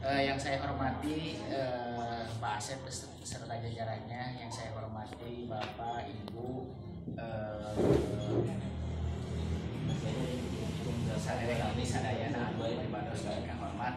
Yang saya hormati Pak Asep beserta jajarannya, yang saya hormati Bapak, Ibu, sadayana ibadah yang hormat.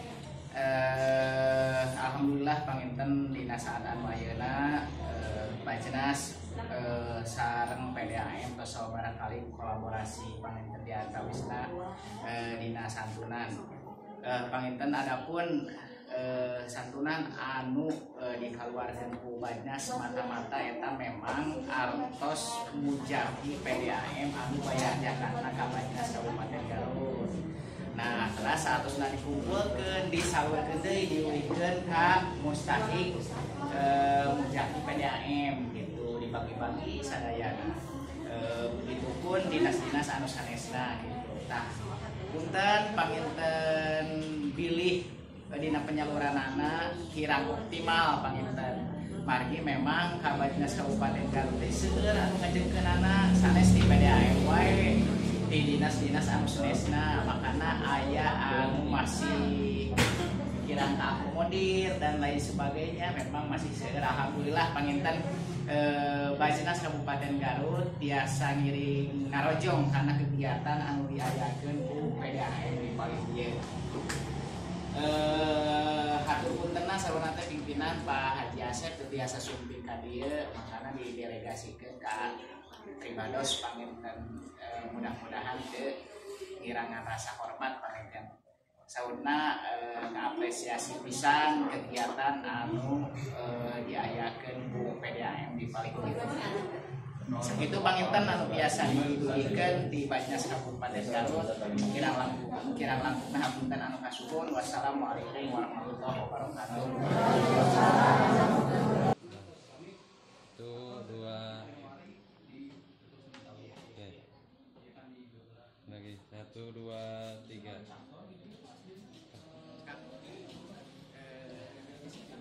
Alhamdulillah panginten dina saadaan ayeuna Bajenas sareng PDAM tos barangkali kolaborasi panginten di antawisna dina santunan. Panginten adapun santunan anu dikaluarkeun ku Bajnas semata-mata eta memang artos mujahi PDAM anu bayar Jakarta ka Bajnas Kabupaten Garut. Nah, telah saatosna dikumpulkeun disalurkeun deui diulikeun ka mustahik mujahi PDAM gitu, dibagi-bagi sadayana. Begitupun dinas-dinas anu sanesna gitu. Tah punten panginten bilih dina penyaluranana kirang optimal panginten. Margi memang ka Bajnas Kabupaten Garut teh seueur anu ngajengkeunana sanes di PDAM wae di dinas-dinas anu sanesna, makana aya anu masih kirang akomodir dan lain sebagainya, memang masih seueur. Alhamdulillah panginten Bajnas Kabupaten Garut biasa ngiring ngarojong karena kegiatan anu diayakeun ku PDAM di paling ieu. Hatur puntenna sarwana teh pimpinan Pak Haji Asep teu biasa sumping ka dieu, makana didelegasikeun ka Tribados panginten. Mudah-mudahan teu ngirangan rasa hormat panginten. Saurna ngaapresiasi pisan kegiatan anu diayakeun ku PDAM di paling ieu. Segitu panginten anu biasa dibulikeun di Bajnas Kabupaten Garut. Kirang langkung hapunten anu kasuhun. Wassalamualaikum warahmatullahi wabarakatuh. Satu, dua, lagi 1, 2, 3.